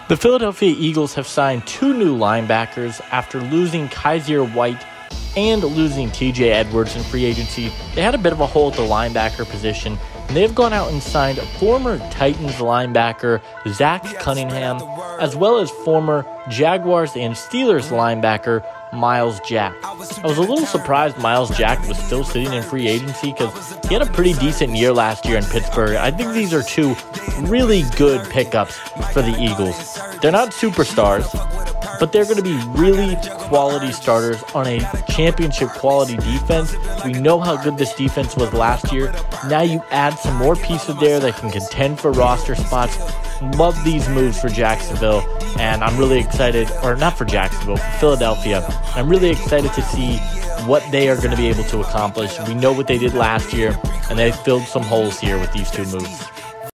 The Philadelphia Eagles have signed 2 new linebackers after losing Kyzir White and losing TJ Edwards in free agency. They had a bit of a hole at the linebacker position, and they've gone out and signed former Titans linebacker Zach Cunningham, as well as former Jaguars and Steelers linebacker Myles Jack. I was a little surprised Myles Jack was still sitting in free agency because he had a pretty decent year last year in Pittsburgh. I think these are 2 really good pickups for the Eagles. They're not superstars, but they're going to be really quality starters on a championship quality defense. We know how good this defense was last year. Now you add some more pieces there that can contend for roster spots. Love these moves for Jacksonville, and I'm really excited, or not for Jacksonville, for Philadelphia. I'm really excited to see what they are going to be able to accomplish. We know what they did last year, and they filled some holes here with these 2 moves.